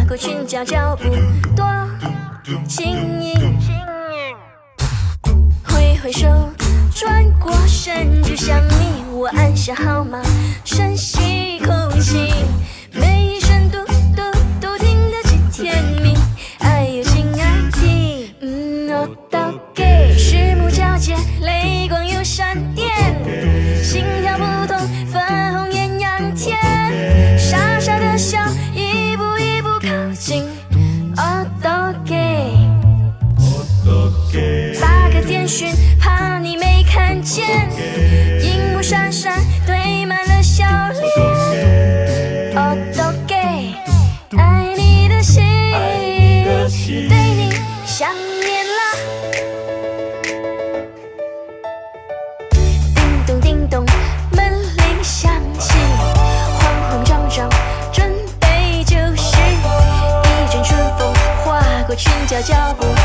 过裙角脚步，多轻盈。挥挥手，转过身就想你，我按下号码，深吸空气，每一声嘟嘟都听得极甜蜜。哎呦，亲爱的，我都给。视目交接，泪光有闪电，心跳不同，粉红艳阳天，傻傻的笑，一步一步靠近，我都给。发个简讯，怕你没看见，荧幕闪闪，堆满了笑脸，我都给。爱你的心，对你想念啦。叮咚叮咚，门铃响起，慌慌张张，准备就绪。一阵春风划过裙角脚步。